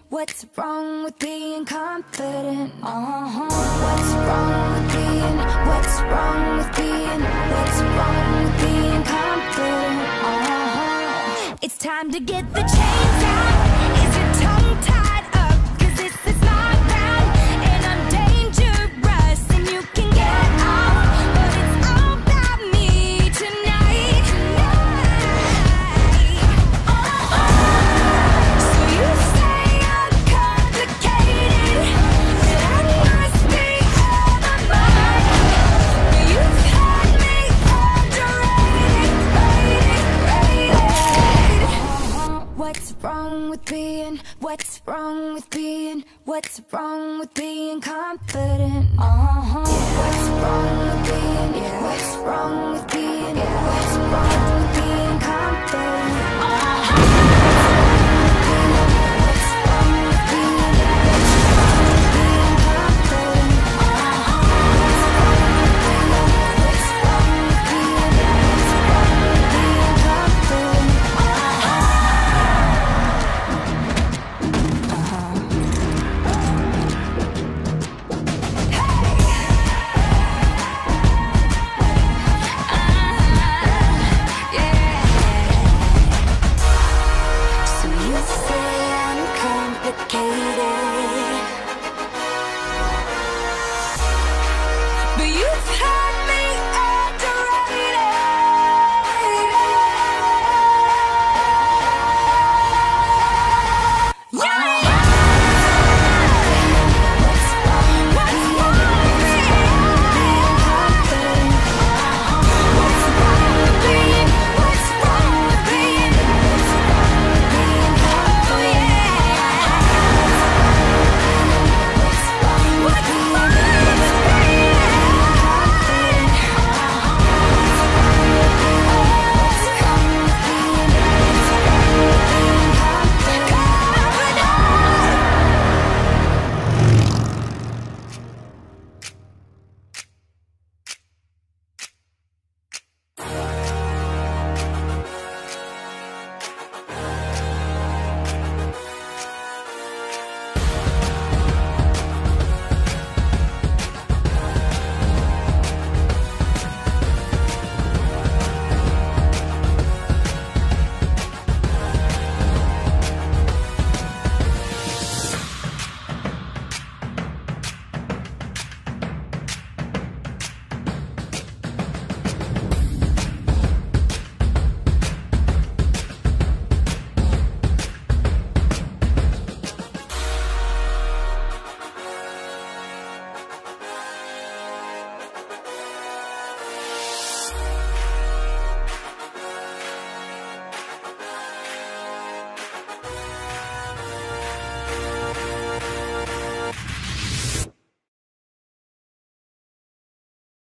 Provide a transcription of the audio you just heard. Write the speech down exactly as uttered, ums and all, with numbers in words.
What's wrong with being confident? Uh-huh. What's wrong with being, what's wrong with being, what's wrong with being confident? Uh-huh. It's time to get the chains out. Is your tongue tied up? Cause this is not round and I'm dangerous and you can get off, but it's all about me tonight. Tonight. Uh-huh. So you say I'm complicated, that I must be out of my mind, but you've had me underrated, rated, rated. Uh-huh. What's wrong with being, what's wrong with being, what's wrong with being confident? Uh-huh.